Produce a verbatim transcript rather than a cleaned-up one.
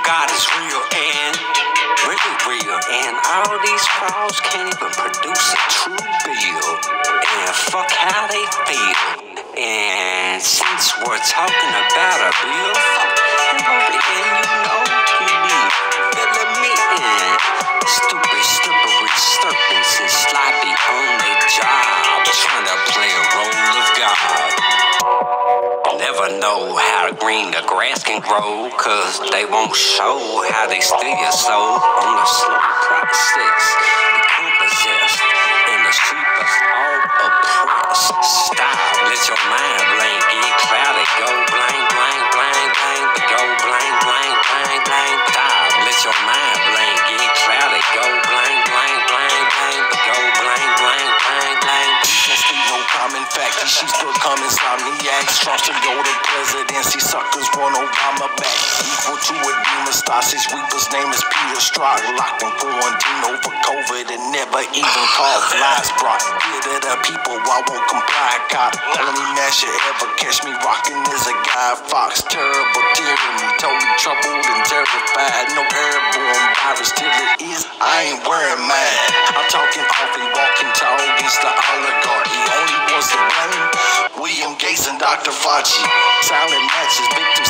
God is real and really real, and all these frauds can't even produce a true bill. And fuck how they feel. And since we're talking about a bill, fuck him over, and you know he be filling me in. Stupid, slippery serpents and sloppy on their job, trying to play a role of God. Never know how green the grass can grow, cause they won't show how they steal your soul on the slow process. Become possessed, and the sheep is all oppressed. Stop, let your mind blank, get clouded, go blank, blank, blank, blank, go blank, blank, blank, blank. Stop, let your mind blank, get clouded, go blank, blank, blank, blank, go blank, blank, blank, blank. Can't speak no common fact, these sheets become insomniacs. Trump to go to presidency, suckers run Obama back. Equal to a demon star, six reapers, name is Peter Strzok. Locked in quarantine over COVID and never even called flies. Brought fear to the people, I won't comply. Cop, only man should ever catch me rocking is a guy Fox. Terrible tyranny, totally troubled and terrified. No airborne virus till it is, I ain't wearing mine. I'm talking awfully, walking tall against the oligarch. He only wants to blame William Gates and Doctor Fauci. Silent matches, victims